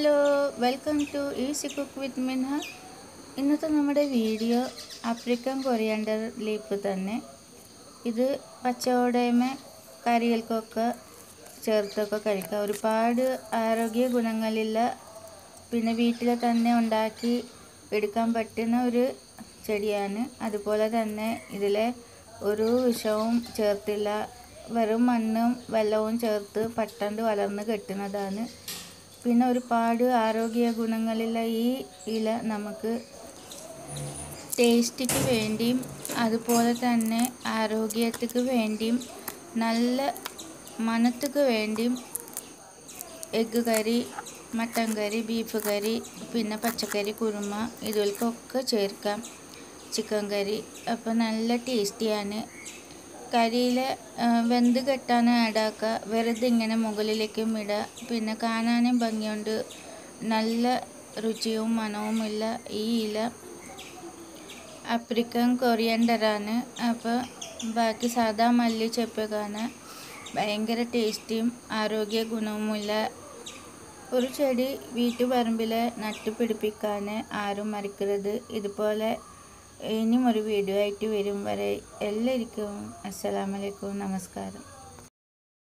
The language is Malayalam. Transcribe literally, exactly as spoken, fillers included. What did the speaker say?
Hello, welcome to easy cook with Minha. ഇന്നത്തെ നമ്മുടെ വീഡിയോ ആഫ്രിക്കൻ കൊറിയാണ്ടർ ലീഫ് തന്നെ. ഇത് പച്ചവടയമേ കറികൾക്കൊക്കെ ചേർത്തൊക്കെ കഴിക്കാം. ഒരുപാട് ആരോഗ്യ ഗുണങ്ങളില്ല, പിന്നെ വീട്ടിൽ തന്നെ ഉണ്ടാക്കി എടുക്കാൻ പറ്റുന്ന ഒരു ചെടിയാണ്. അതുപോലെ തന്നെ ഇതിലെ ഒരു വിഷവും ചേർത്തില്ല, വെറും മണ്ണും വെള്ളവും ചേർത്ത് പെട്ടെന്ന് വളർന്ന് കെട്ടുന്നതാണ്. പിന്നെ ഒരുപാട് ആരോഗ്യ ഗുണങ്ങളുള്ള ഈ ഇല നമുക്ക് ടേസ്റ്റിക്ക് വേണ്ടിയും അതുപോലെ തന്നെ ആരോഗ്യത്തിക്ക് വേണ്ടിയും നല്ല മണത്തിക്ക് വേണ്ടിയും egg curry, mutton curry, beef curry, പിന്നെ പച്ചക്കറി കുറുമ ഇതിൽക്കൊക്കെ ചേർക്കാം. ചിക്കൻ കറി അപ്പോൾ നല്ല ടേസ്റ്റിയാണ്. കരിയിൽ വെന്ത് കെട്ടാൻ ആഡാക്കുക, വെറുതെ ഇങ്ങനെ മുകളിലേക്കും ഇടുക. പിന്നെ കാണാനും ഭംഗിയുണ്ട്, നല്ല രുചിയും മണവുമില്ല ഈ ഇല ആഫ്രിക്കൻ കൊറിയാണ്ടറാണ്. അപ്പോൾ ബാക്കി സാധാ മല്ലി ചെപ്പൊക്കെയാണ്, ഭയങ്കര ടേസ്റ്റിയും ആരോഗ്യ ഗുണവുമില്ല ഒരു ചെടി വീട്ടുപറമ്പിൽ നട്ടുപിടിപ്പിക്കാൻ ആരും മറക്കരുത്. ഇതുപോലെ ഇനിയും ഒരു വീഡിയോ ആയിട്ട് വരും വരെ എല്ലാവർക്കും അസ്സലാമു അലൈക്കും, നമസ്കാരം.